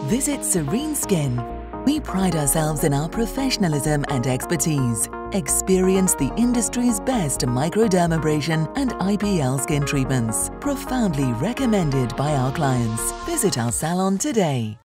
Visit Serene Skin. We pride ourselves in our professionalism and expertise. Experience the industry's best microdermabrasion and IPL skin treatments, profoundly recommended by our clients. Visit our salon today.